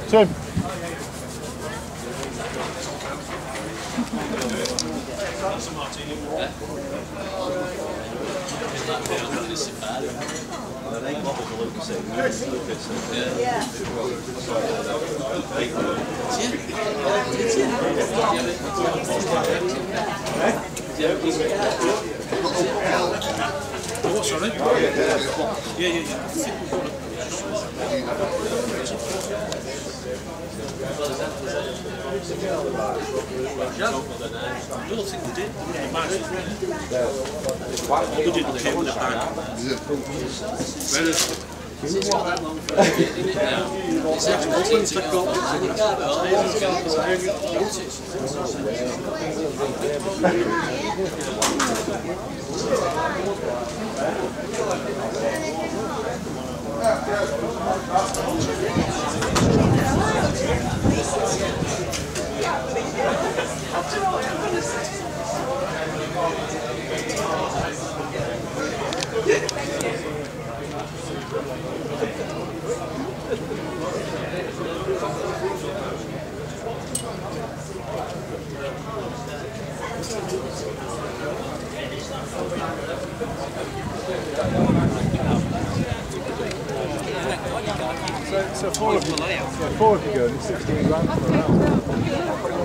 Tim. Oh, sorry? Yeah. I don't think they did. They didn't came with a bag. Whereas it's got that long for it now. It's actually So four of you go, and it's 16 grand for a round.